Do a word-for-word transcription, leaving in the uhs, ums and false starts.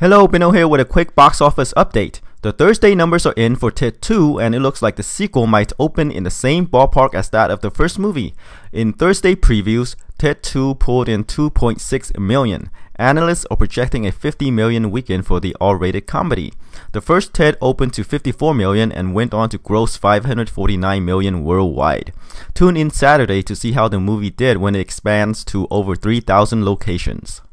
Hello, Bino here with a quick box office update. The Thursday numbers are in for Ted two, and it looks like the sequel might open in the same ballpark as that of the first movie. In Thursday previews, Ted two pulled in two point six million. Analysts are projecting a fifty million weekend for the R-rated comedy. The first Ted opened to fifty-four million and went on to gross five hundred forty-nine million worldwide. Tune in Saturday to see how the movie did when it expands to over three thousand locations.